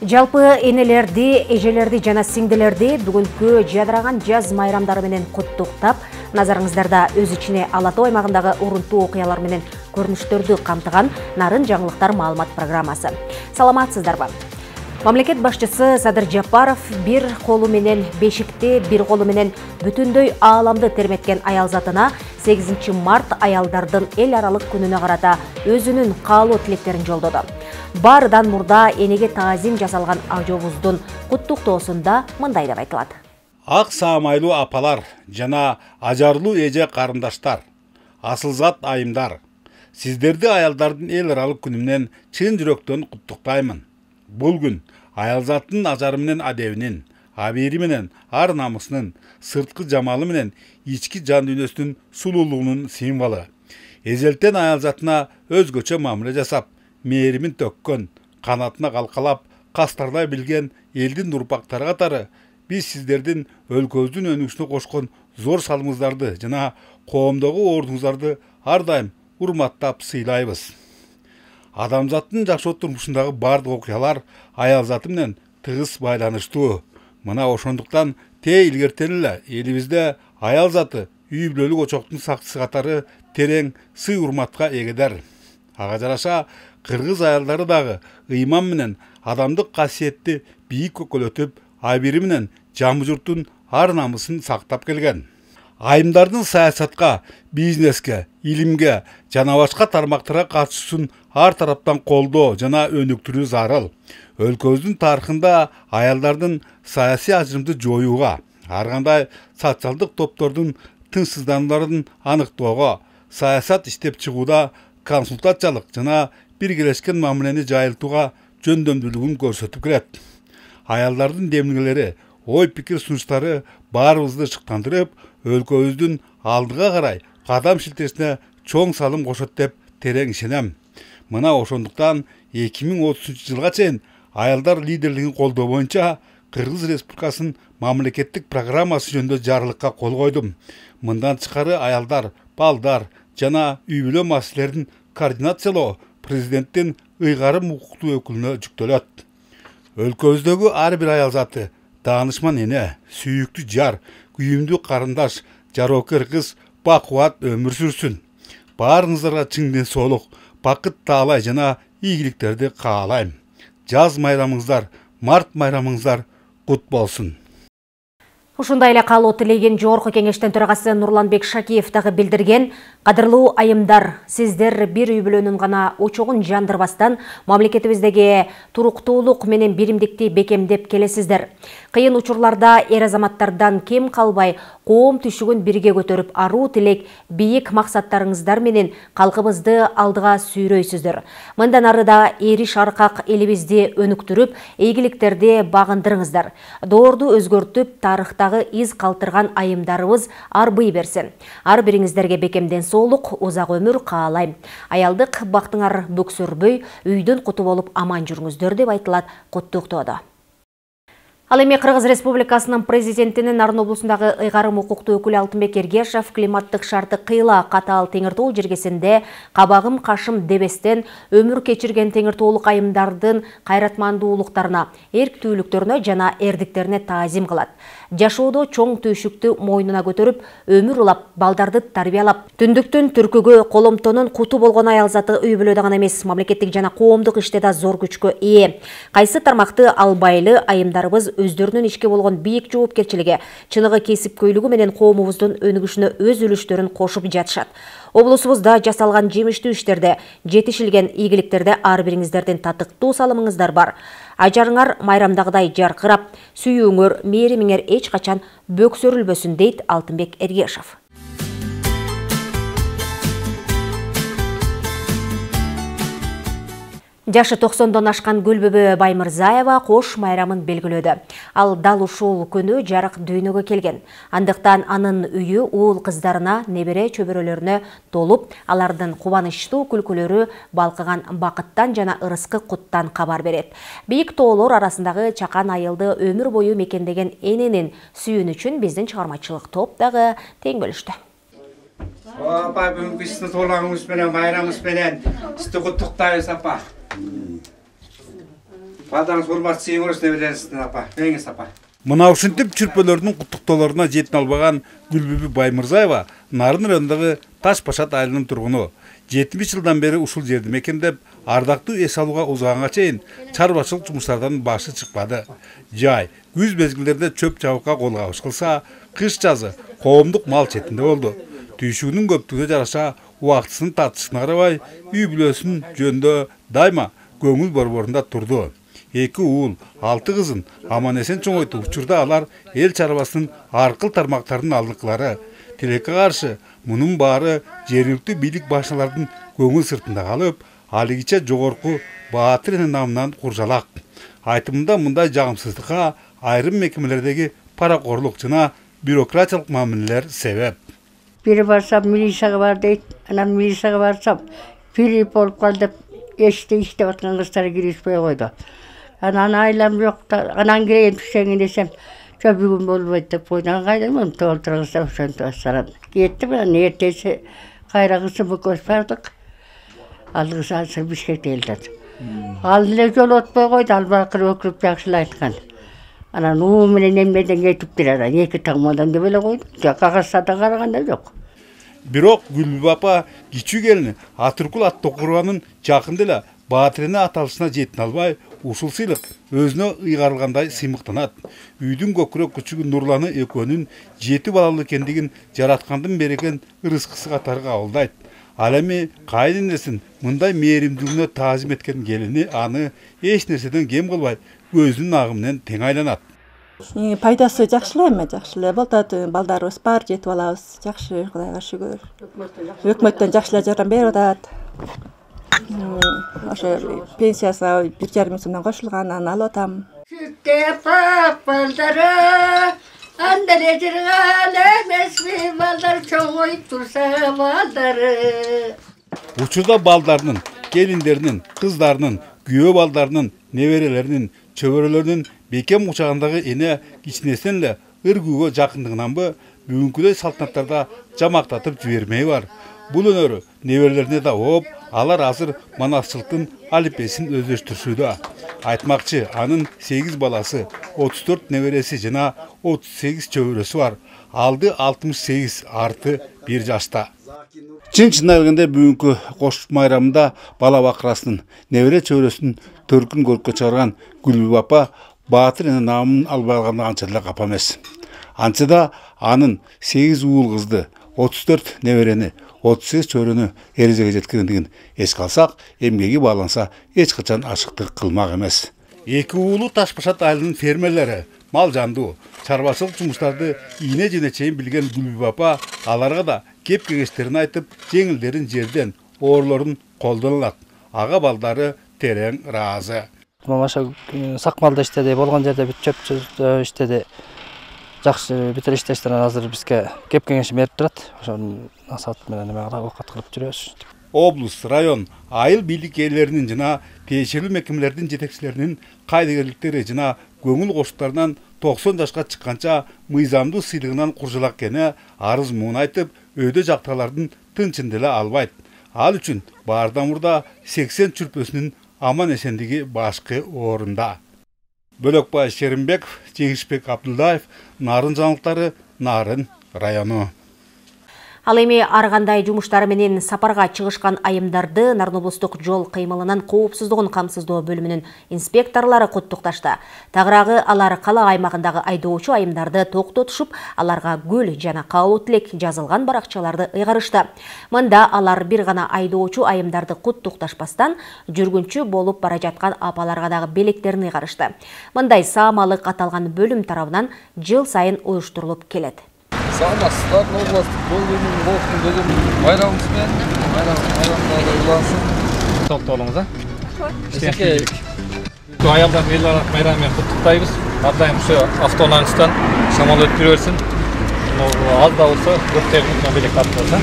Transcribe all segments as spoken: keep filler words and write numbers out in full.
Жалпы энелерди, эжелерди жана сиңдилерди бүгүнкү жадыраган жаз майрамдары менен куттуктап, назарыңыздарда өз ичине Ала Тоо аймагындагы урунтуу окуялар менен көрүнүштөрдү камтыган Нарын жаңылыктар маалымат программасы. Саламатсыздарбы? Мамлекет башчысы Садыр Жапаров бир колу менен бешикти, бир колу менен бүтүндөй ааламды терметкен аялзатына сегизинчи март аялдардын эл аралык күнүнө карата өзүнүн каалоо тилектерин жолдоду. Барыдан мурда энеге таазим жасалган ажообуздун куттуктоосунда мындай деп айтылат. Ак саамайлуу апалар жана ажарлуу эже карындаштар, асылзат айымдар, сиздерди аялдардын эл аралык күнү менен чын жүрөктөн куттуктаймын. Бул күн аялзаттын ажары менен адебинин, абийири менен ар намысынын, сырткы жамалы менен ички жан дүйнөсүнүн сулуулугунун символу. Эзелтен аялзатына өзгөчө мамиле жасап, мээримин төккөн, канатына калкалап, кастардай билген элдин урпактары катары биз сиздердин өлкөбүздүн өнүгүшүнө кошкон зор салымыңыздарды жана коомдогу ордуңуздарды ар дайым урматтап сыйлайбыз. Адамзаттын жашоо турмушундагы бардык окуялар аялзаты менен тыгыз байланыштуу. Мына ошондуктан те илгертен эле элибизде аялзаты үй бүлөлүк очоктун сакчысы катары терең сый урматка эгедер. Ага жараша кыргыз аялдары дагы ыйман менен адамдык касиетти бийик көкөлөтүп, абийири менен жамы журттун ар намысын сактап келген. Айымдардын саясатка, бизнеске, илимге жана башка тармактарга катышуусун ар тараптан колдоо жана өнүктүрүү зарыл. Өлкөбүздүн тарыхында аялдардын саясий ажырымды жоюуга, ар кандай социалдык топтордун тынчсызданууларын аныктоого, саясат иштеп чыгууда консультациялык жана биргелешкен мамилени жайылтууга жөндөмдүүлүгүн көрсөтүп келет. Аялдардын демилгелери, ой пикир сунуштары баарыбызды шыктандырып, өлкөбүздүн алдыга карай кадам шилтесине чоң салым кошот деп терең ишенем. Мына ошондуктан эки миң отузунчу жылга чейин аялдар лидерлигин колдоо боюнча Кыргыз Республикасынын мамлекеттик программасы жөнүндө жарлыкка кол койдум. Мындан тышкары аялдар, балдар жана үй бүлө маселелерин координациялоо президенттин ыйгарым укуктуу өкүлүнө жүктөлөт. Өлкөбүздөгү ар бир аялзаты даанышман эне, сүйүктүү жар, күйүмдүү карындаш, жароокер кыз бакубат өмүр сүрсүн. Баарыңыздарга чың ден соолук, бакыт таалай жана ийгиликтерди каалайм. Жаз майрамыңыздар, март майрамыңыздар кут болсун. Ушундай эле каалоо тилеген жогорку кеңештин төрагасы Нурланбек Шакиев дагы билдирген. Кадырлуу айымдар, сиздер бир үй бүлөнүн гана очогун жандырбастан мамлекетибиздеги туруктуулук менен биримдикти бекемдеп келесиздер. Кыйын учурларда эр азаматтардан кем калбай, коом түшүгүн бирге көтөрүп, аруу тилек, бийик максаттарыңыздар менен калкыбызды алдыга сүйрөйсүздөр. Мындан ары да эриш аркак элибизди өнүктүрүп, ийгиликтерди багындырыңыздар. Доорду өзгөртүп, тарыхтагы из калтырган айымдарыбыз арбый берсин. Ар бириңиздерге бекемден соолук, узак өмүр каалайм. Аялдык бактыңар бөксөрбөй, үйдөн куту болуп аман жүрүңүздөр деп айтылат куттуктоодо. Ал эми Кыргыз Республикасынын президентинин Нарын облусундагы ыйгарым укуктуу өкүлү Алтынбек Эргешев климаттык шарты кыйла катаал теңир тоол жергесинде кабагым кашым дебестен өмүр кечирген теңир тоолук айымдардын кайратмандуулуктарына, эрктүүлүктөрүнө жана эрдиктерине таазим кылат. Жашоодо чоң түйшүктү мойнуна көтөрүп, өмүр улап, балдарды тарбиялап, түндүктүн түркүгө, коломтонун куту болгон аялзаты үй бүлөдө гана эмес, мамлекеттик жана коомдук иште да зор күчкө ээ. Кайсы тармакты албайлы айымдарыбыз өздөрүнүн ишке болгон бийик жоопкерчилиги, чыныгы кесипкөйлүгү менен коомубуздун өнүгүшүнө өз үлүштөрүн кошуп жатышат. Облусубузда жасалган жемиштүү иштерде, жетишилген ийгиликтерде ар бириңиздердин татыктуу салымыңыздар бар. Ажарыңар майрамдагыдай жаркырап, сүйүүңөр, мээримиңер эч качан бөксөрүлбөсүн дейт Алтынбек Эргешев. Жашы токсондон ашкан Гүлбүбө Баймырзаева кош майрамын белгилөөдө. Ал дал ушул күнү жарык дүйнөгө келген. Андыктан анын үйү уул кыздарына, небере чөбөрөлөрүнө толуп, алардын кубанычтуу күлкүлөрү балкыган бакыттан жана ырыскы куттан кабар берет. Бийик тоолор арасындагы чакан айылды өмүр бою мекендеген эненин сүйүнүчүн биздин чыгармачылык топ дагы тең бөлүштү. Апа, бүгүнкү сіздің тойларыңыз менен, майрамыңыз менен сізді құттықтаймыз, апа. Балдарыңыз урматсы еңөрөсүнө бересиздин апа. Беңиз апа. Мына ушинтип чүрпөлөрдүн куттуктоолоруна жетін албаган Гүлбүбү Баймырзаева Нарын районундагы Таш Пашат айылынын тургуну. жетимиш жылдан бери ушул жерди мекендеп, ардактуу эс алууга узганга чейин чарбачылык жумуштардан башы чыкпады. Жай, күз мезгилдерде чөп чабыкка кол кабыш кылса, кыш жазы коомдук мал четинде болду. Түйшүүнүн көптүгүнө жараша убактысын тартышына карабай, үй бүлөсүн жөндө дайыма көңүл борборунда турду. Эки уул, алты кызын аман эсен чоңойтуу учурда алар эл чарбасынын аркыл тармактардын алдыкылары. Тилекке каршы мунун баары жергиликтүү бийлик башчылардын көңүл сыртында калып, алигиче жогорку Баатыр эне намынан куржалак. Айтымында мындай жагымсыздыкка айрым мекемелердеги паракорлук жана бюрократиялык мамилелер себеп. Бири барсам милицияга бар дейт, анан милицияга барсам пирип болуп кал деп эшикте иштеп аткан кыздар киришпей койду. Анан айлам жок, анан кирейин түшеңин десем, жо бүгүн болбойт деп койдун. Кайдан толтургузса ошентип асарам. Кеттим, анан эртеси кайра кызым экөөбүз бардык. Ал кыз азыр Бишкекте элдет. Ал эле жол өтпөй койду, ал бакыр өкүрүп жакшылай айткан. Анан уу менен эмнеден кетиптир анан эки таңмадан деп эле койду. Кагаздарда караганда жок. Бирок Гүлбүбү апа кичүү келини Атыркул Аттокурованын жакында эле Баатыр эне аталышына жетін албай, ушул сыйлык өзүнө ыйгарылгандай сыймыктанат. Үйдүн көкүрөк күчүгү Нурланы экөөнүн жети балалуу экендигин жараткандын берген ырыскысы катары кабылдайт. Ал эми кайненесин мындай мээримдүүлүгүнө таазим эткен келини аны эч нерседен кем кылбай, өзүнүн агы менен тең айланат. Пайдасы жакшы эле, эме жакшы эле болот. Балдарыбыз бар, жети балабыз жакшы, Кудайга шүгүр. Өкмөттөн жакшы эле жардам берип атат. Ошо пенсиясы бир жарым миң сомдон кошулган, аны алып атам. Сүттеп балдары, анда жырган эмесми балдар чоңойуп турса балдары. Учурда балдарынын, келиндеринин, кыздарынын, күйөө балдарынын, неберелеринин, чөбөрөлөрүнүн бекем учагындагы эне кичинесинен эле ыргүүгө жакындыгынанбы бүгүнкүдөй салтанаттарда жамактатып жибермеyi бар. Бул өнөрү неберелерине да ооп, алар азыр манасчылыктын алипесин өздөштүрүшүүдө. Айтмакчы, анын сегиз баласы, отуз төрт небереси жана отуз сегиз чөбөрөсү бар. Алды алтымыш сегиз, арты бир жашта. Чын чынына келгенде бүгүнкү кош майрамында бала бакырасынын небере чөбөрөсүнүн төркүн көрккө чыгарган Гүлбүбү апа Баатыр эне намын албай калганда анча эле капа эмес. Анча да анын сегиз уул кызды, отуз төрт неберени, отуз сегиз чөбөрөнү эрежеге жеткиргендигин эске алсак, эмгеги бааланса эч качан ашыктык кылмак эмес. Эки уулу Таш Пашат айылынын фермерлери мал жандуу, чарбачылык жумуштарды ийне жене чейин билген Гүлбүбү апа аларга да кеп кеңештерин айтып, жеңилдерин жерден, оорлорун колдон алат. Ага балдары терең ыраазы. Ошо сакмалда иштеди, болгон жерде бүт чөп иштеди. Жакшы бүтөр иштештен азыр бизге кеп кеңеш берип турат. Ошонун насаат менен эме кылып окат кылып жүрөбүз. Облус, район, айыл бийлик ээлеринин жана тиешелүү мекемелердин жетекчилеринин кайдыгерликтери жана көңүл коштуктарынан токсон жашка чыкканча мыйзамдуу сыйлыгынан куржалак эне арыз муун айтып, өйдө жактагылардын тынчын деле албайт. Ал үчүн баардан мурда сексен чүрпөсүнүн аман эсендиги башкы орунда. Бөлөкбай Шеримбеков, Жеңишбек Абдулдаев, Нарын жаңылыктары, Нарын району. Ал эми ар кандай жумуштары менен сапарга чыгышкан айымдарды Нарын облустук жол кыймылынын коопсуздугун камсыздоо бөлүмүнүн инспекторлору куттукташты. Тагыраагы алар кала аймагындагы айдоочу айымдарды токтотушуп, аларга гүл жана каалоо тилек жазылган баракчаларды ыйгарышты. Мында алар бир гана айдоочу айымдарды куттукташпастан жүргүнчү болуп бара жаткан апаларга дагы белектерин ыйгарышты. Мындай саамалык аталган бөлүм тарабынан жыл сайын уюштурулуп келет. Саламатсыздар, областық жол бөлімінің болсын бөлім байрамымыз бен байрамда улансын. Тоқты болыңыз, а? Істейік. Аялдар ел байрамымен құттықтаймыз. Ардайым осы автолаңыстан шамал өтіп берсін. Аз да болса көптеген мобилек атты.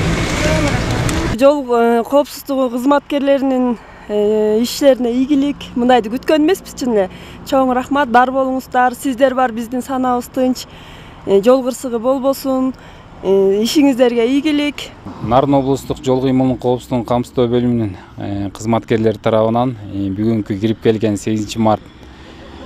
Жол коопсуздугу кызматкерлеринин иштерине ийгилик, мындайды күткөн эмеспиз чын эле. Чоң рахмат, бар болуңуздар. Сиздер бар, биздин санабыз тынч. Жол кырсыгы болбосун, ишиңиздерге ийгилик. Нарын облустук жол кыймылынын коопсуздугун камсыздоо бөлүмүнүн кызматкерлери тарабынан бүгүнкү кирип келген сегизинчи март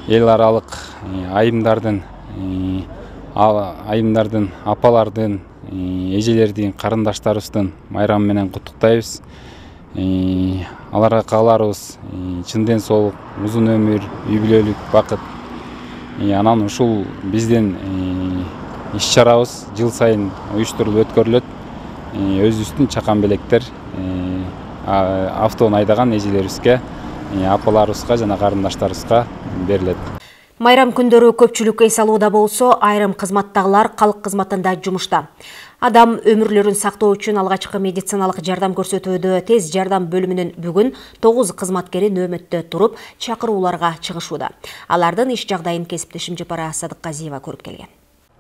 эл аралык айымдардын айымдардын апалардын эжелердин карындаштарыбыздын майрамы менен куттуктайбыз. Аларга кааларыбыз чын ден соолук, узун өмүр, үй бүлөлүк бакыт. Анан ушул биздин иш чарабыз жыл сайын уюштурулуп өткөрүлөт. Өзүбүздүн чакан белектер автоун айдаган эжелерибизге, апаларыбызга жана карындаштарыбызга берилет. Майрам күндөрү көпчүлүккө эс алууда болсо, айрым кызматтагылар калк кызматында жумушта. Адам өмүрлөрүн сактоо үчүн алгачкы медициналык жардам көрсөтүүдө тез жардам бөлүмүнүн бүгүн тогуз кызматкери нөөмөттө туруп, чакырууларга чыгышууда. Алардын иш жагдайын кесиптешим Жапара Садыкказиева көрүп келген.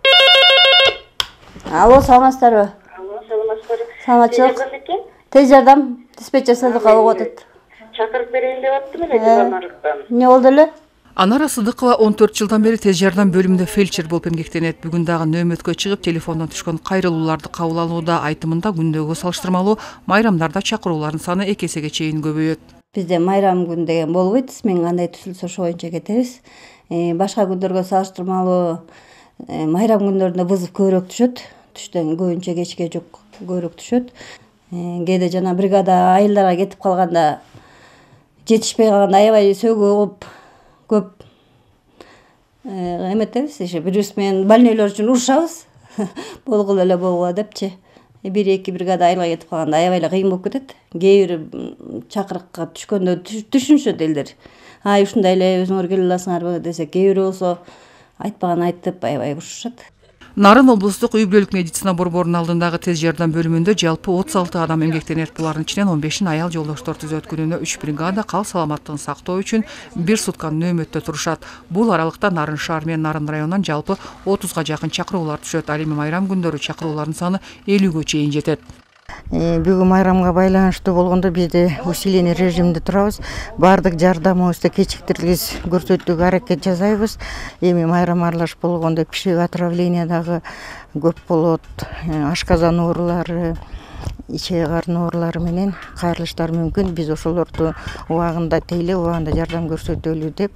Алло, саламатсыздарбы? Алло, саламатсыздар. Саламатчылык. Тез жардам диспетчер Садыкова болуп атат. Чакырып берейин деп аттым эле Жубанарыктан. Эмне болду эле? Анара Сыдыкова он төрт жылдан бери тез жардам бөлүмүндө фельдшер болуп эмгектенет. Бүгүн дагы нөөмөткө чыгып, телефондон түшкөн кайрылууларды кабыл алууда. Айтымында күндөгү салыштырмалуу майрамдарда чакыруулардын саны эки эсеге чейин көбөйөт. Бизде майрам күн деген болбойт. Мен кандай түзүлсө ошо боюнча кетебиз. Башка күндөргө салыштырмалуу майрам күндөрүндө вызов көбүрөөк түшөт. Түштөн көбүнчө кечке жок көбүрөөк түшөт. Кээде жана бригада айылдарга кетип калганда, жетишпей калганда аябай сөгүп көп эметебиз, ише бири-бирибиз менен больнойлор үчүн урушабыз. Болгул эле болгула депчи. Бир эки бригада айылга кетип калганда аябай эле кыйын болуп кетет. Кээ бир чакырыкка түшкөндө түшүнүшөт элдер. Ай ушундай эле өзүңөр келе аласыңарбы десе, кээ бири болсо айтпаган айтып аябай урушушат. Нарын облустук үй бүлөлүк медицина борборунун алдындагы тез жардам бөлүмүндө жалпы отуз алты адам эмгектенет. Булардын ичинен он бешин аял жолдоштор түзөт. Күнүнө үч бригада кал саламаттыгын сактоо үчүн бир сутка нөөмөттө турушат. Бул аралыкта Нарын шаар менен Нарын районунан жалпы отузга жакын чакыруулар түшөт. Ал эми майрам күндөрү чакыруулардын саны элүүгө чейин жетет. Бүгүн майрамга байланыштуу болгондо бизде усиление режиминде турабыз. Бардык жардамыбызды кечиктиргиз көрсөтүүгө аракет жасайбыз. Эми майрам аралаш болгондо пищевое отравление дагы көп болот. Ашказан оорулары, ичек карын оорулары менен кайрылыштар мүмкүн. Биз ошолорду убагында тейлеп, убагында жардам көрсөтөлү деп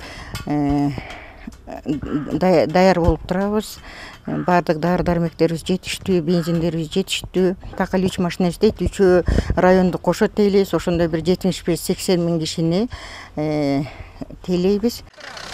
даяр болуп турабыз. Бардык дары дармектерибиз жетиштүү, бензиндерибиз жетиштүү. Такал үч машина иштейт, үчөө районду кошо тейлейбиз. Ошондой бир жетимиш беш сексен миң кишини тейлейбиз.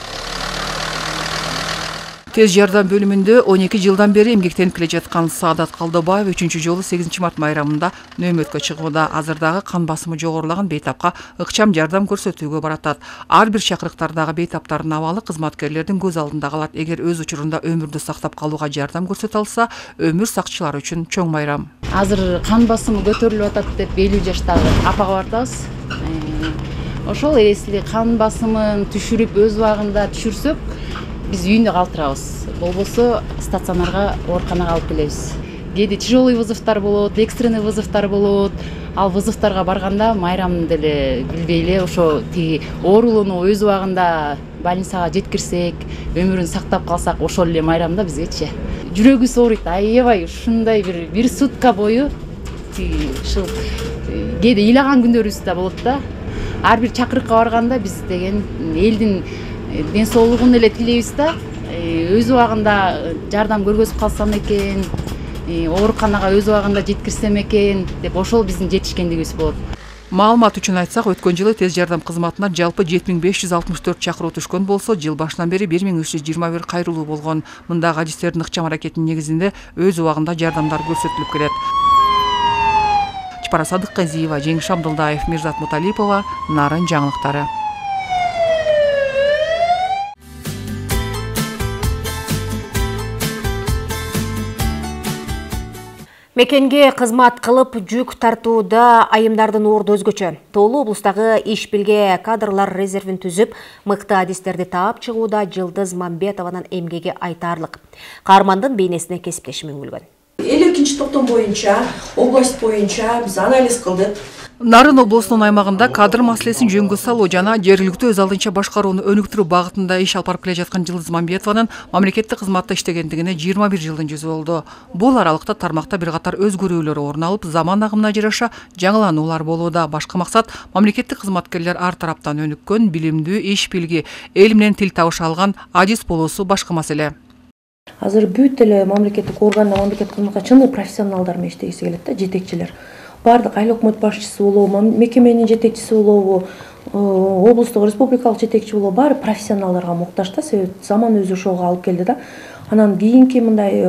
Тез жардам бөлүмүндө он эки жылдан бери эмгектенип келе жаткан Саадат Калдыбаев үчүнчү жолу сегизинчи март майрамында нөөмөткө чыгууда. Азырдагы кан басымы жогорулаган бейтапка ыкчам жардам көрсөтүүгө баратат. Ар бир чакырыктардагы бейтаптардын абалы кызматкерлердин көз алдында калат. Эгер өз учурунда өмүрдү сактап калууга жардам көрсөтө алса, өмүр сакчылары үчүн чоң майрам. Азыр кан басымы көтөрүлүп атат деп элүү жаштагы апага бардыбыз. Ошол эресли кан басымын түшүрүп өз убагында түшүрсөк, биз үйүндө калтырабыз. Болбосо стационарга, ооруканага алып келебиз. Кээде тяжелый вызовтар болот, экстренный вызовтар болот. Ал вызовтарга барганда майрамды эле билбей эле ошо тиги оорулууну өз убагында больницага жеткирсек, өмүрүн сактап калсак, ошол эле майрамда бизгечи. Жүрөгүбүз ооруйт, аябай ушундай бир бир сутка бою тиги ушул кээде ыйлаган күндөрүбүз да болот да. Ар бир чакырыкка барганда биз деген элдин ден соолугун эле тилейбиз да. Өз убагында жардам көргөзүп калсам экен, ооруканага өз убагында жеткирсем экен деп ошол биздин жетишкендигибиз болот. Маалымат үчүн айтсак, өткөн жылы тез жардам кызматына жалпы жети миң беш жүз алтымыш төрт чакыруу түшкөн болсо, жыл башынан бери бир миң үч жүз жыйырма бир кайрылуу болгон. Мындагы адистердин ыкчам аракетинин негизинде өз убагында жардамдар көрсөтүлүп келет. Жапара Садыкказиева, Жеңиш Абдылдаев, Мирзат Муталипова, Нарын жаңылыктары. Мекенге кызмат кылып жүк тартууда айымдардын орду өзгөчө. Тоолу облустагы иш билге кадрлар резервин түзүп, мыкты адистерди таап чыгууда Жылдыз Мамбетованын эмгеги айтарлык. Каармандын бейнесине кесиптешим үңүлгөн. элүү экинчи токтом боюнча, область боюнча биз анализ кылдык. Нарын облусунун аймагында кадр маселесин жөнгө салуу жана жергиликтүү өз алдынча башкарууну өнүктүрүү багытында иш алып барып келе жаткан Жылдыз Мамбетованын мамлекеттик кызматта иштегендигине жыйырма бир жылдын жүзү болду. Бул аралыкта тармакта бир катар өзгөрүүлөр орун алып, заман агымына жараша жаңылануулар болууда. Башкы максат мамлекеттик кызматкерлер ар тараптан өнүккөн, билимдүү, иш билги, эл менен тил табыша алган адис болуусу башкы маселе. Азыр бүт эле мамлекеттик органда мамлекеттик кызматка чын профессионалдар менен иштегиси келет да, жетекчилер. Бардык айыл өкмөт башчысы болобу, мекеменин жетекчиси болобу, облустук республикалык жетекчи болобу, баары профессионалдарга муктаж да, себеби заман өзү ошого алып келди да. Анан кийинки мындай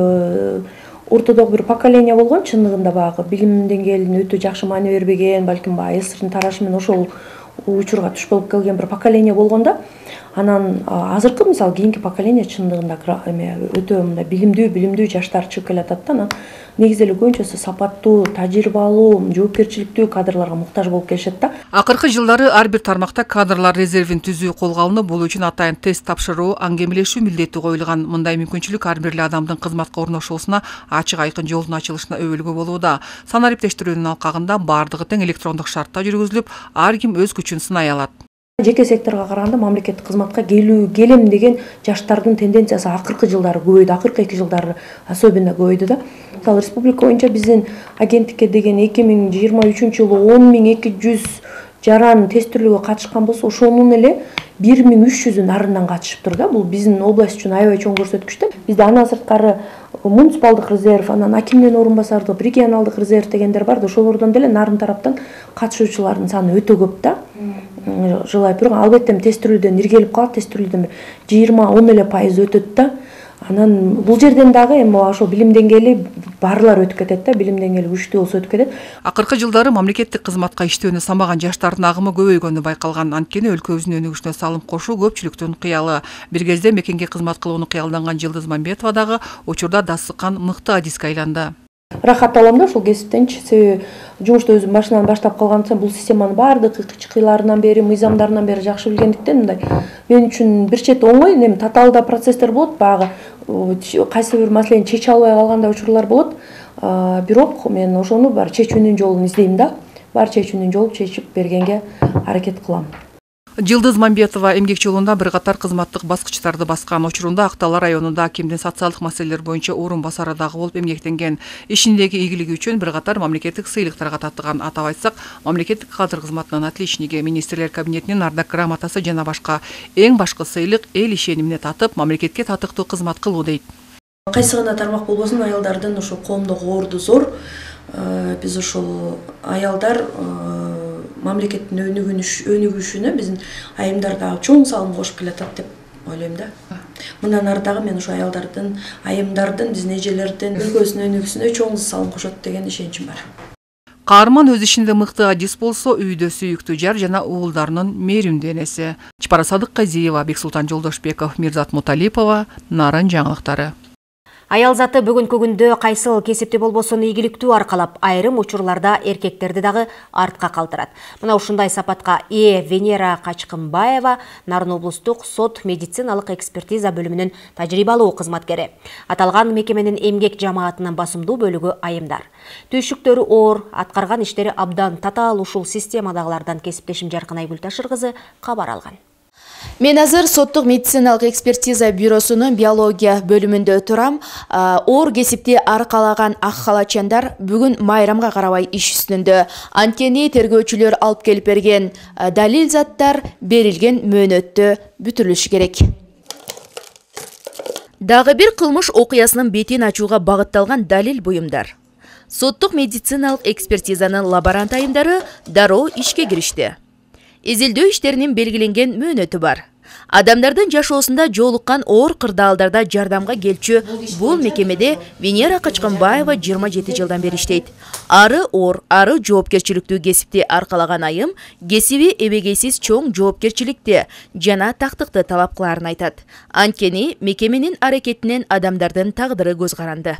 ортодогу бир поколение болгон, чындыгында багы билим деңгээлине өтө жакшы маани бербеген, балким баягы СССРдин тарашы менен ошол учурга туш болуп келген бир поколение болгондо, анан азыркы мисалы кийинки поколение чындыгында эме өтө мындай билимдүү, билимдүү жаштар чыгып келатат да. Анан негизи эле көбүнчөсү сапаттуу, тажрыйбалуу, жоопкерчиликтүү кадрларга муктаж болуп келишет да. Акыркы жылдары ар бир тармакта кадрлар резервин түзүү колго алынып, бул үчүн атайын тест тапшыруу, аңгемелешүү милдети коюлган. Мындай мүмкүнчүлүк ар бир эле адамдын кызматка орношуусуна ачык айкын жолдун ачылышына өбөлгө болууда. Санариптештирүүнүн алкагында бардыгы тең электрондук шартта жүргүзүлүп, ар ким өз күчүн сынай алат. Жеке секторго караганда мамлекеттик кызматка келүү, келем деген жаштардын тенденциясы акыркы жылдары көбөйдү, акыркы эки жылдары особенно көбөйдү да. Мисалы республика боюнча биздин агенттикке деген эки миң жыйырма үчүнчү жылы он миң эки жүз жаран тестирлөөгө катышкан болсо, ошонун эле бир миң үч жүзү нарындан катышыптыр да. Бул биздин область үчүн аябай чоң көрсөткүч да. Бизде андан сырткары муниципалдык резерв, анан акимдин орун басардык, регионалдык резерв дегендер бар да. Ошолордон деле нарын тараптан катышуучулардын саны өтө көп да. Жылай бирок албетте тестирлөөдөн иргелип калат, тестирлөөдөн жыйырма он эле пайыз өтөт да. Анан бул жерден дагы эми ошо билим деңгээли барлар өтүп кетет да, билим деңгээли күчтүү болсо өтүп кетет. Акыркы жылдары мамлекеттик кызматка иштөөнү самаган жаштардын агымы көбөйгөнү байкалган. Анткени өлкөбүздүн өнүгүшүнө салым кошуу көпчүлүктүн кыялы. Бир кезде мекенге кызмат кылууну кыялданган Жылдыз Мамбетова дагы учурда дас сыккан мыкты адиске айланды. Рахат алам да ушул кесиптенчи, себеби жумушту өзүм башынан баштап калгандыктан бул системанын баардык кыйкыйларынан бери, мыйзамдарынан бери жакшы билгендиктен мындай мен үчүн бир чети оңой, эми татаалда процесстер болот, багы кайсы бир маселени чече албай калгандай учурлар болот. Бирок мен ошону бар чечүүнүн жолун издейм да. Бар чечүүнүн жолун чечип бергенге аракет кылам. Жылдыз Мамбетова эмгек жолунда бир катар кызматтык баскычтарды баскан. Учурунда Актала районунда акимдин социалдык маселелер боюнча орун басары дагы болуп эмгектенген. Ишиндеги ийгилиги үчүн бир катар мамлекеттик сыйлыктарга татыган. Атап айтсак, мамлекеттик кадр кызматынын отличниги, министрлер кабинетинин ардак грамотасы жана башка. Эң башкы сыйлык эл ишенимине татып, мамлекетке татыктуу кызмат кылуу дейт. Кайсы гана тармак болбосун, аялдардын ошо коомдогу орду зор. Биз ошол аялдар мамлекеттин өнүгүшүнө биздин айымдар дагы чоң салым кошуп келатат деп ойлойм да. Мындан ары дагы мен ошо аялдардын, айымдардын, биздин эжелердин өлкөбүздүн өнүгүүсүнө чоң салым кошот деген ишеничим бар. Каарман өз ишинде мыкты адис болсо, үйдө сүйүктүү жар жана уулдарынын мээримдүү энеси. Чапара Садыкказиева, Бексултан Жолдошбеков, Мирзат Муталипова, Нарын жаңылыктары. Аял заты бүгүнкү күндө кайсыл кесипти болбосун ийгиликтүү аркалап, айрым учурларда эркектерди дагы артка калтырат. Мына ушундай сапатка ээ Венера Качкынбаева, Нарын облустук сот медициналык экспертиза бөлүмүнүн тажрыйбалуу кызматкери. Аталган мекеменин эмгек жамаатынын басымдуу бөлүгү айымдар. Түйшүктөрү оор, аткарган иштери абдан татаал ушул системадагылардан кесиптешим Жаркынай Гүлташыр кызы кабар алган. Мен азыр соттук медициналык экспертиза бюросунун биология бөлүмүндө турам. Оор кесипти аркалаган ак халачандар бүгүн майрамга карабай иш үстүндө. Анткени тергөөчүлөр алып келип берген далил заттар берилген мөөнөттө бүтүрүлүшү керек. Дагы бир кылмыш окуясынын бетин ачууга багытталган далил буюмдар. Соттук медициналык экспертизанын лаборант айымдары дароо ишке киришти. Изилдөө иштеринин белгиленген мөөнөтү бар. Адамдардын жашоосунда жолуккан оор кырдаалдарда жардамга келчү бул мекемеде Венера Качкынбаева жыйырма жети жылдан бери иштейт. Ары оор, ары жоопкерчиликтүү кесипти аркалаган айым кесиби эбегейсиз чоң жоопкерчиликти жана тактыкты талап кылаарын айтат. Анткени мекеменин аракетинен адамдардын тагдыры көз каранды.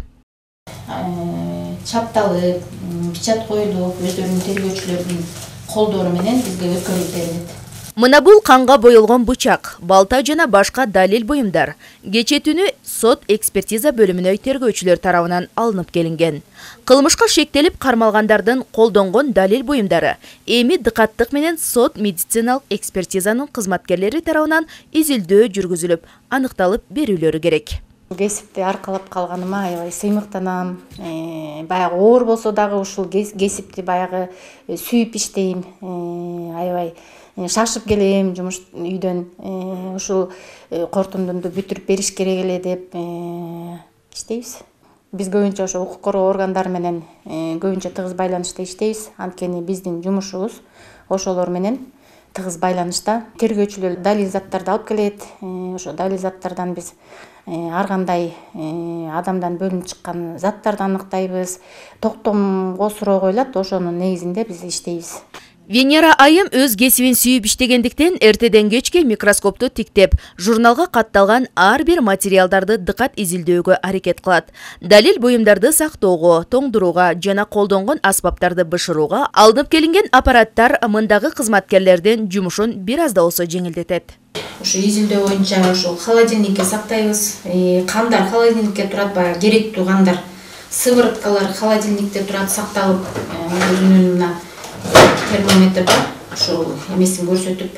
Чапталып, печат коюлуп, өздөрүнүн тергөөчүлөрүнүн колдору менен бизге өткөрүлүп берилет. Мына бул канга боелгон бычак, балта жана башка далил буюмдар кече түнү сот экспертиза бөлүмүнө тергөөчүлөр тарабынан алынып келинген. Кылмышка шектелип кармалгандардын колдонгон далил буюмдары эми дыкаттык менен сот медициналык экспертизанын кызматкерлери тарабынан изилдөө жүргүзүлүп, аныкталып берүүлөрү керек. Кесипти аркалап калганыма аябай сыймыктанам. Баягы оор болсо дагы ушул кесипти баягы сүйүп иштейм. Аябай шашып келем жумуш үйдөн. Ушул кортундумду бүтүрүп бериш керек эле деп иштейбиз. Биз көбүнчө ошо укук коргоо органдары менен көбүнчө тыгыз байланышта иштейбиз. Анткени биздин жумушубуз ошолор менен тыгыз байланышта. Тергөөчүлөр далил заттарды алып келет. Ошо далил заттардан биз ар кандай адамдан бөлүнүп чыккан заттарды аныктайбыз. Токтомго суроо коюлат, ошонун негизинде биз иштейбиз. Венера айым өз кесибин сүйүп иштегендиктен эртеден кечке микроскопту тиктеп, журналга катталган ар бир материалдарды дыкат изилдөөгө аракет кылат. Далил буюмдарды сактоого, тоңдурууга жана колдонгон аспаптарды бышырууга алынып келинген аппараттар мындагы кызматкерлердин жумушун бир аз да болсо жеңилдетет. Ушу изилдөө боюнча ушул холодильникке сактайбыз. Кандар холодильникке турат, баягы керектүү кандар. Сывороткалар холодильникте турат, сакталып, өзүнүн мына термометр бар, ошол эмесин көрсөтүп,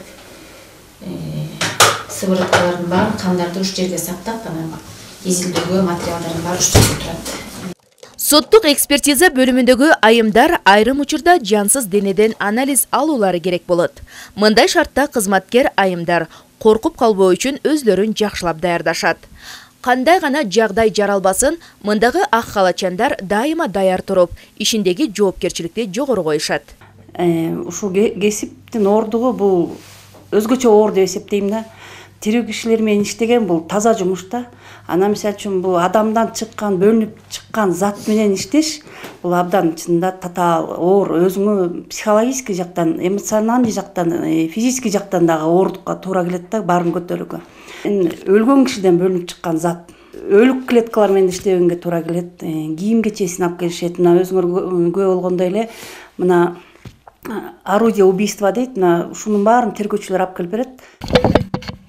сывороткалардын баарын кандарды уш жерге сактап, анан изилдөөгө материалдардын баары уш жерде турат. Соттук экспертиза бөлүмүндөгү айымдар айрым учурда жансыз денеден анализ алуулары керек болот. Мындай шартта кызматкер айымдар коркуп калбоо үчүн өзлөрүн жакшылап даярдашат. Кандай гана жагдай жаралбасын, мындагы ак халачандар дайыма даяр туруп, ишиндеги жоопкерчиликти жогору коюшат. Ушул кесиптин оордугу бул өзгөчө оор деп эсептейм да. Тирүү кишилер менен иштеген бул таза жумуш да. Анан мисалы үчүн бул адамдан чыккан, бөлүнүп чыккан зат менен иштеш, бул абдан чынында татаал оор, өзүңө психологический жактан, эмоциональный жактан, физический жактан дагы оордукка туура келет да, баарын көтөрүүгө. Өлгөн кишиден бөлүнүп чыккан зат өлүк клеткалар менен иштегенге туура келет. Кийим кечесин алып келишет. Мына өзүңөр күбө болгондой эле мына орудие убийства дейт, мына ушунун баарын тергөөчүлөр алып келип берет.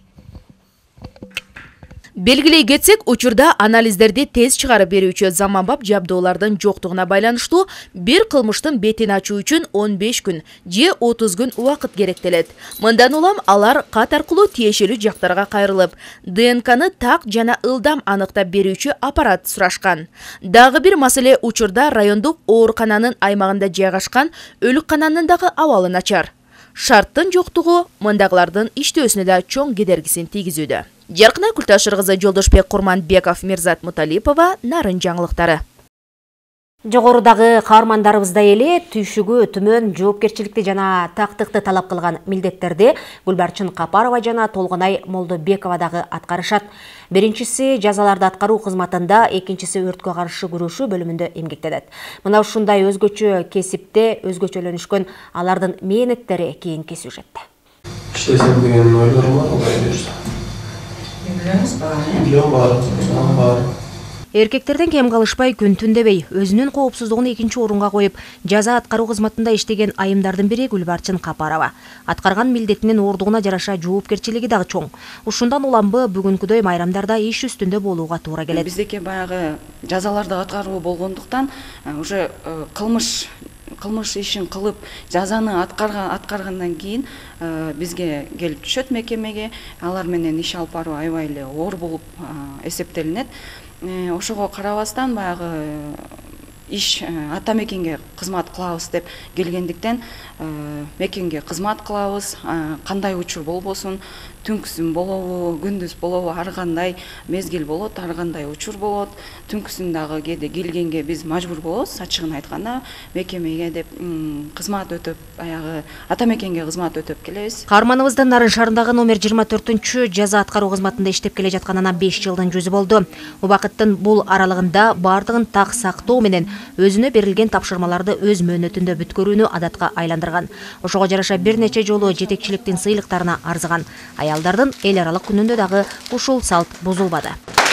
Белгилей кетсек, учурда анализдерди тез чыгарып берүүчү заманбап жабдуулардын жоктугуна байланыштуу бир кылмыштын бетин ачуу үчүн он беш күн же отуз күн убакыт керектелет. Мындан улам алар кат аркылуу тиешелүү жактарга кайрылып, ДНКны так жана ылдам аныктап берүүчү аппарат сурашкан. Дагы бир маселе, учурда райондук оорукананын аймагында жайгашкан өлүккананын дагы абалы начар. Шарттын жоктугу мындагылардын иштөөсүнө да чоң кедергисин тийгизүүдө. Жаркынай Култашыр кызы, Жолдошбек Курманбеков, Мирзат Муталипова, Нарын жаңылыктары. Жогорудагы каармандарыбыздай эле түйшүгү түмөн жоопкерчиликти жана тактыкты талап кылган милдеттерди Гүлбарчын Капарова жана Толгонай Молдобекова дагы аткарышат. Биринчиси жазаларды аткаруу кызматында, экинчиси өрткө каршы күрөшүү бөлүмүндө эмгектенет. Мына ушундай өзгөчө кесипте өзгөчөлөнүшкөн алардын мээнеттери кийинки сюжетте. Иштесем деген ойлорум бар, алай берсе. Билем бар, бар. Эркектерден кем калышпай күн түн дебей, өзүнүн коопсуздугун экинчи орунга коюп, жаза аткаруу кызматында иштеген айымдардын бири Гүлбарчын Капарова. Аткарган милдетинин оордугуна жараша жоопкерчилиги дагы чоң. Ушундан уламбы бүгүнкүдөй майрамдарда иш үстүндө болууга туура келет. Биздеки баягы жазаларды аткаруу болгондуктан уже кылмыш кылмыш ишин кылып, жазаны аткарган аткаргандан кийин бизге келип түшөт мекемеге. Алар менен иш алып баруу аябай эле оор болуп эсептелинет. Ошого карабастан баягы иш ата мекенге кызмат кылабыз деп келгендиктен мекенге кызмат кылабыз. Кандай учур болбосун, түнкүсүн болобу, күндүз болобу, ар кандай мезгил болот, ар кандай учур болот. Түнкүсүн дагы кээде келгенге биз мажбур болобуз, ачыгын айтканда мекемеге деп кызмат өтөп, баягы ата мекенге кызмат өтөп келебиз. Каарманыбыздын Нарын шаарындагы номер жыйырма төртүнчү жаза аткаруу кызматында иштеп келе жатканына беш жылдын жүзү болду. Убакыттын бул аралыгында бардыгын так сактоо менен өзүнө берилген тапшырмаларды өз мөөнөтүндө бүткөрүүнү адатка айландырган. Ошого жараша бир нече жолу жетекчиликтин сыйлыктарына арзыган. Аялдардын эл аралык күнүндө дагы ушул салт бузулбады.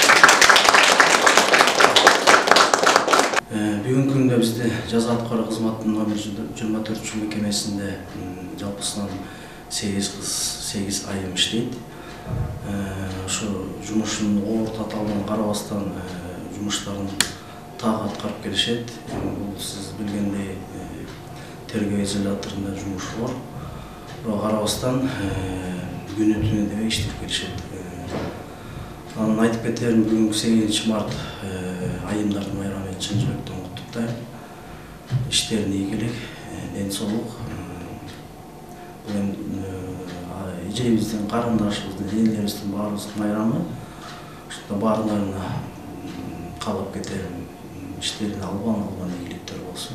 Бүгүнкү күндө бизде жаза аткаруу кызматынын номер жыйырма төртүнчү мекемесинде жалпысынан сегиз кыз сегиз айым иштейт. Ошо жумушун оор татаалына карабастан жумуштарын так аткарып келишет. Бул сиз билгендей тергөө изоляторунда жумуш бар. Бирок карабастан күнү түнү деп иштеп келишет. Анан айтып кетерим, бүгүнкү сегизинчи март айымдардын майрамы менен чын жүрөктөн куттуктайм. Иштерин ийгилик, ден соолук. Бул эми эжебиздин, карындашыбыздын, энелерибиздин баарыбыздын майрамы. Ошондо баарыңарына каалап кетерим, иштерин албан албан ийгиликтер болсун.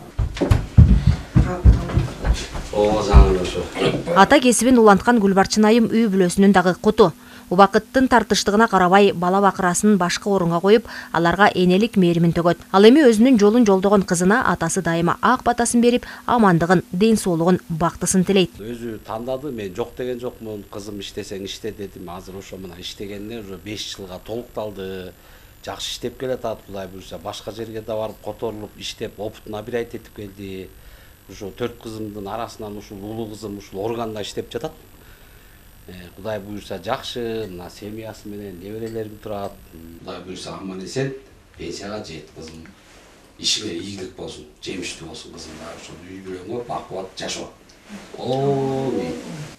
Ата кесибин уланткан Гүлбарчын айым үй бүлөсүнүн дагы куту. Убакыттын тартыштыгына карабай бала бакырасын башкы орунга коюп, аларга энелик мээримин төгөт. Ал эми өзүнүн жолун жолдогон кызына атасы дайыма ак батасын берип, амандыгын, ден соолугун, бактысын тилейт. Өзү тандады, мен жок деген жокмун, кызым иштесең иште дедим. Азыр ошо мына иштегенине уже беш жылга толукталды. Жакшы иштеп келатат, Кудай буйрса башка жерге да барып которулуп иштеп, опытын абирайт этип келди. Ошо төрт кызымдын арасынан ушул улуу кызым ушул органда иштеп жатат. Кудай буйрса жакшы, мына семьясы менен неберелерим турат. Кудай буйрса аман эсен пенсияга жет кызым. Ишиңе ийгилик болсун, жемиштүү болсун кызым. Ошо үй бүлөңө бакубат жашоо. Ооми.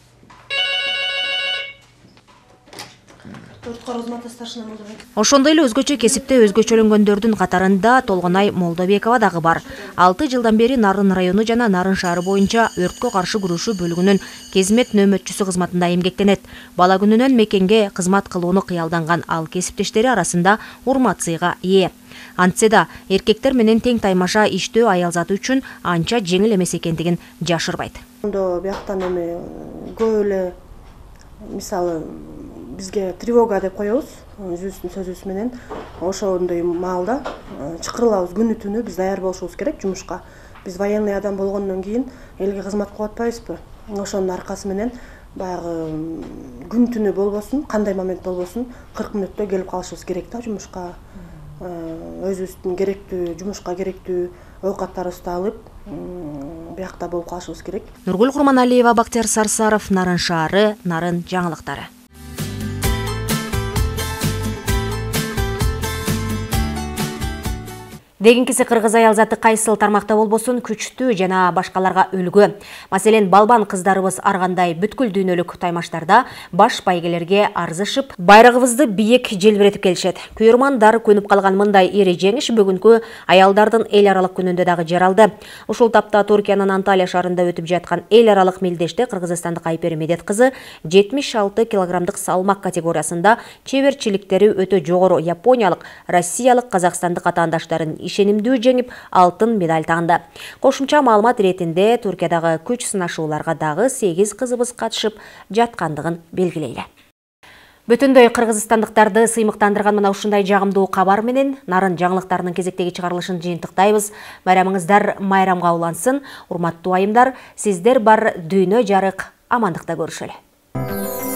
Ошондой эле өзгөчө кесипте өзгөчөлөнгөндөрдүн катарында Толгонай Молдобекова дагы бар. алты жылдан бери Нарын району жана Нарын шаары боюнча өрткө каршы күрөшүү бөлүгүнүн кезмет нөөмөтчүсү кызматында эмгектенет. Бала күнүнөн мекенге кызмат кылууну кыялданган ал кесиптештери арасында урмат сыйга ээ. Антсе да эркектер менен тең таймаша иштөө аял заты үчүн анча жеңил эмес экендигин жашырбайт. Бияктан эми көп эле мисалы бизге тревога деп коебуз, жүзүбүздүн сөзүбүз менен. Ошондой маалда чакырылабыз, күнү түнү биз даяр болушубуз керек жумушка. Биз военный адам болгондон кийин элге кызмат кылып атпайбызбы? Ошонун аркасы менен баягы күн түнү болбосун, кандай момент болбосун, кырк мүнөттө келип калышыбыз керек да жумушка. Өзүбүздүн керектүү, жумушка керектүү оокаттарыбызды алып, биякта болуп калышыбыз керек. Нургүл Курманалиева, Бактияр Сарсаров, Нарын шаары, Нарын жаңылыктары. Дегенкиси кыргыз аял заты кайсыл тармакта болбосун күчтүү жана башкаларга үлгү. Маселен, балбан кыздарыбыз ар кандай бүткүл дүйнөлүк таймаштарда баш байгелерге арзышып, байрагыбызды бийик желбиретип келишет. Күйөрмандар көнүп калган мындай ири жеңиш бүгүнкү аялдардын эл аралык күнүндө дагы жаралды. Ушул тапта Туркиянын Анталия шаарында өтүп жаткан эл аралык мелдеште кыргызстандык Айпер Медет кызы жетимиш алты килограммдык салмак категориясында чеберчиликтери өтө жогору япониялык, россиялык, казакстандык атаандаштарын ишенимдүү жеңип алтын медаль тагынды. Кошумча маалымат иретинде Туркиядагы күч сынашууларга дагы сегиз кызыбыз катышып жаткандыгын белгилейли. Бүтүндөй кыргызстандыктарды сыймыктандырган мына ушундай жагымдуу кабар менен Нарын жаңылыктарынын кезектеги чыгарылышын жыйынтыктайбыз. Майрамыңыздар майрамга улансын. Урматтуу айымдар, сиздер бар дүйнө жарык амандыкта көрүшөлү.